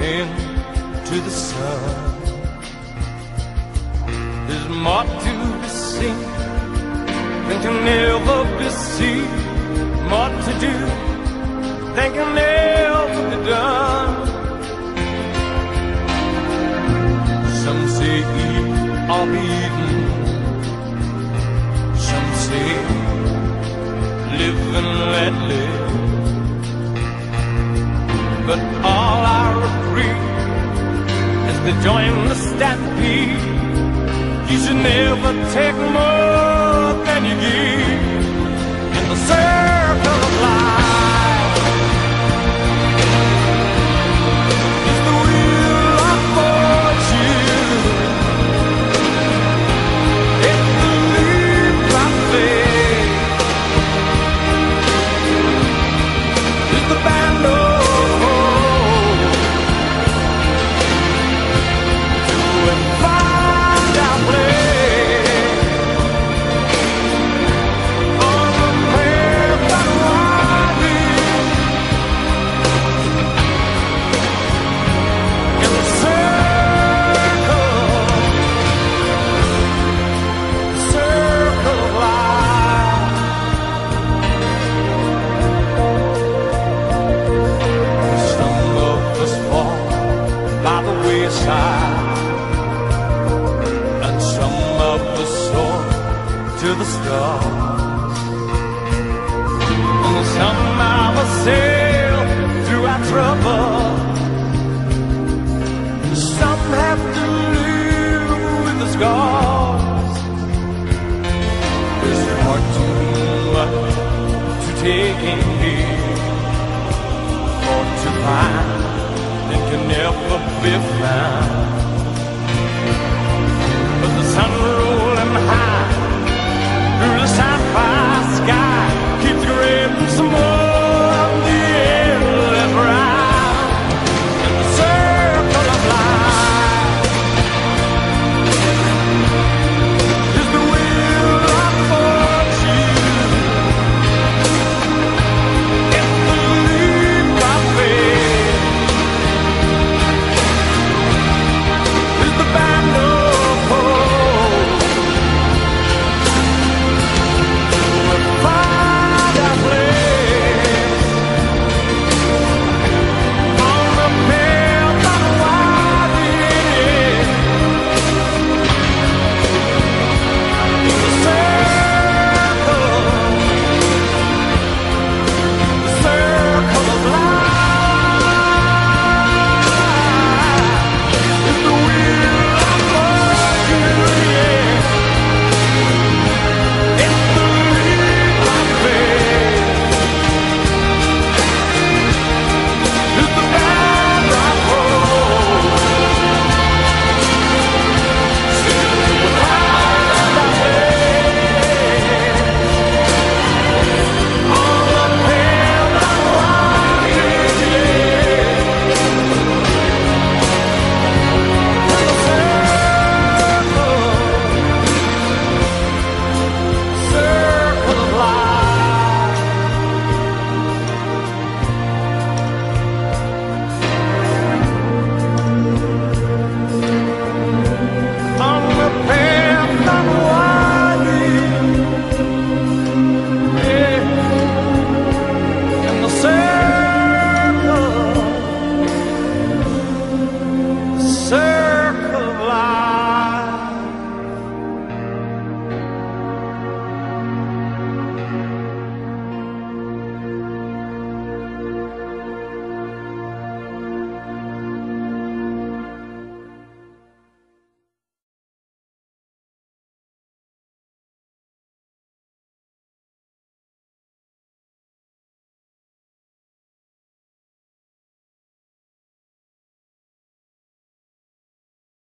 into the sun. There's more to be seen than can ever be seen, more to do than can ever be done. Some say eat or be eaten, some say live and let live. But all I agree is to join the stampede. You should never take more than you give in the circle of life. It's the wheel of fortune. It's the leap by faith. It's the band of and some of the soar to the stars, and some of us sail through our trouble. Some have to live with the scars. There's far too much to take in here, or to find that can never be found.